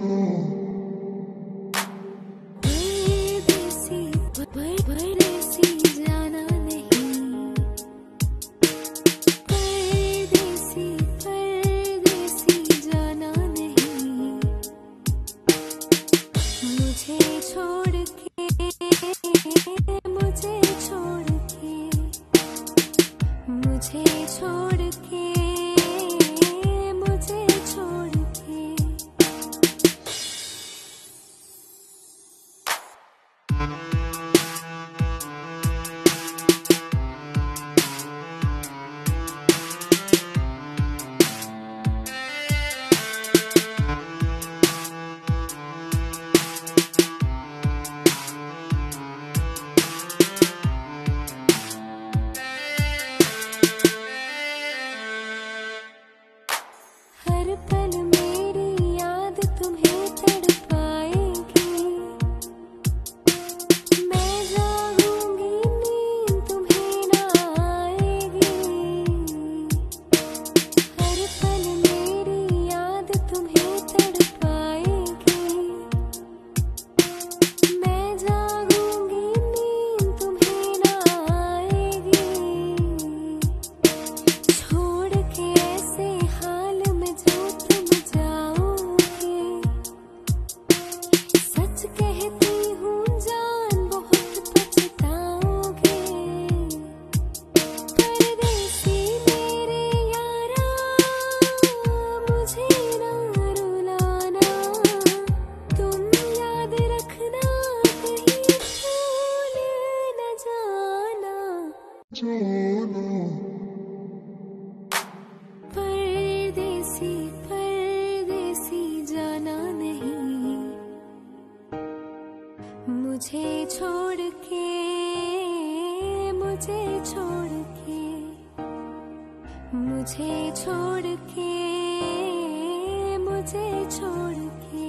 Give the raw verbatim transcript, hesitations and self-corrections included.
परदेसी परदेसी जाना नहीं, परदेसी परदेसी जाना नहीं, मुझे छोड़ के मुझे छोड़ के मुझे छोड़ के मुझे छोड़ के। हर पल मेरी याद तुम्हें तड़पाएगी, मैं जागूंगी नींद तुम्हें ना आएगी। हर पल मेरी याद तुम्हें तड़पाएगी, मैं जागूंगी नींद तुम्हें ना आएगी। छोड़ के ऐसे हाल में जो तुम जाओगे, सच कहती हूँ जान बहुत पछताओगे। परदेसी मेरे यारा मुझे ना रुलाना, तुम याद रखना कहीं भूल न जाना। परदेसी परदेसी जाना नहीं, मुझे छोड़ के मुझे छोड़ के मुझे छोड़ के मुझे छोड़ के।